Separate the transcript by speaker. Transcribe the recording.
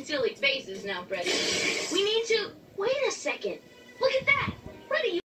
Speaker 1: silly faces now, Freddy. We need to... Wait a second. Look at that. Freddy,